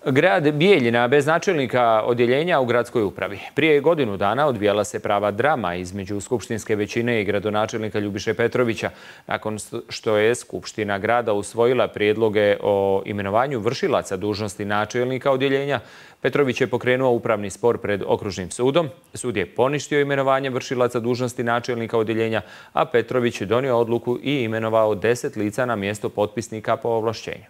Grad Bijeljina bez načelnika odjeljenja u gradskoj upravi. Prije godinu dana odvijala se prava drama između skupštinske većine i gradonačelnika Ljubiše Petrovića. Nakon što je Skupština grada usvojila prijedloge o imenovanju vršilaca dužnosti načelnika odjeljenja, Petrović je pokrenuo upravni spor pred okružnim sudom. Sud je poništio imenovanje vršilaca dužnosti načelnika odjeljenja, a Petrović je donio odluku i imenovao 10 lica na mjesto potpisnika po ovlašćenju.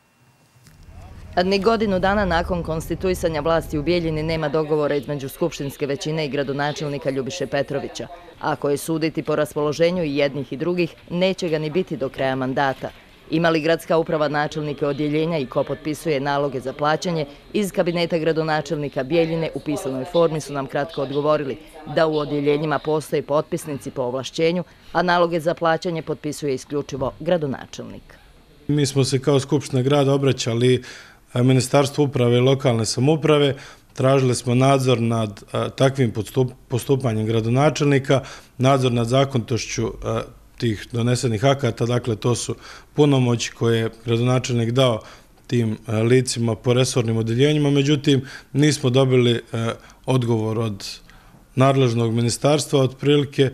Ni godinu dana nakon konstituisanja vlasti u Bijeljini nema dogovora između skupštinske većine i gradonačelnika Ljubiše Petrovića. Ako je suditi po raspoloženju i jednih i drugih, neće ga ni biti do kraja mandata. Ima li gradska uprava načelnike odjeljenja i ko potpisuje naloge za plaćanje, iz kabineta gradonačelnika Bijeljine u pisanoj formi su nam kratko odgovorili da u odjeljenjima postoje potpisnici po ovlašćenju, a naloge za plaćanje potpisuje isključivo gradonačelnik. Mi smo se kao Skupština grada obraćali Ministarstvu uprave i lokalne samouprave, tražili smo nadzor nad takvim postupanjem gradonačelnika, nadzor nad zakonitošću tih donesenih akata, dakle to su punomoći koje je gradonačelnik dao tim licima po resornim odjeljenjima, međutim nismo dobili odgovor od nadležnog ministarstva, otprilike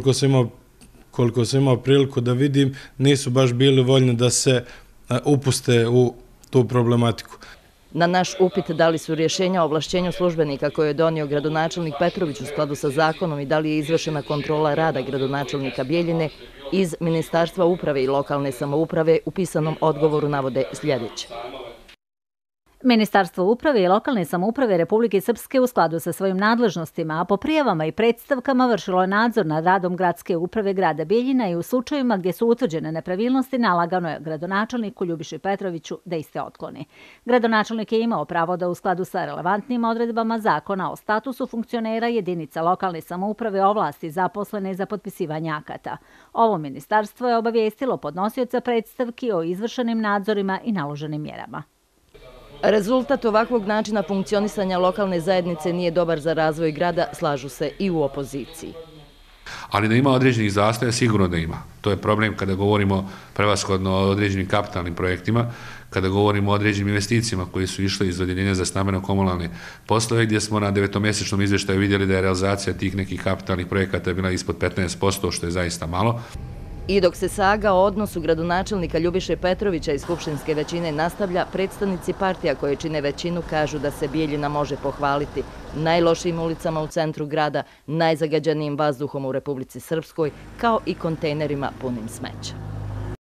koliko sam imao priliku da vidim, nisu baš bili voljni da se upuste u tu problematiku. Na naš upit da li su rješenja o ovlašćenju službenika koje je donio gradonačelnik Petrović u skladu sa zakonom i da li je izvršena kontrola rada gradonačelnika Bijeljine, iz Ministarstva uprave i lokalne samouprave u pisanom odgovoru navode sljedeće. Ministarstvo uprave i lokalne samouprave Republike Srpske u skladu sa svojim nadležnostima, a po prijavama i predstavkama vršilo je nadzor nad radom gradske uprave grada Bijeljina i u slučajevima gdje su utvrđene nepravilnosti nalagano je gradonačelniku Ljubiši Petroviću da iste otkloni. Gradonačelnik je imao pravo da u skladu sa relevantnim odredbama zakona o statusu funkcionera jedinica lokalne samouprave ovlasti zaposlene za potpisivanje akata. Ovo ministarstvo je obavijestilo podnosioca predstavki o izvršenim nadzorima i naloženim mjerama. Rezultat ovakvog načina funkcionisanja lokalne zajednice nije dobar za razvoj grada, slažu se i u opoziciji. Ali da ima određenih zastoja, sigurno da ima. To je problem kada govorimo prevashodno o određenim kapitalnim projektima, kada govorimo o određenim investicijama koji su išli iz odjeljenja za stambeno-komunalne poslove, gdje smo na 9-mjesečnom izvještaju vidjeli da je realizacija tih nekih kapitalnih projekata bila ispod 15%, što je zaista malo. I dok se saga o odnosu gradonačelnika Ljubiše Petrovića i skupštinske većine nastavlja, predstavnici partija koje čine većinu kažu da se Bijeljina može pohvaliti najlošijim ulicama u centru grada, najzagađenijim vazduhom u Republici Srpskoj, kao i kontejnerima punim smeća.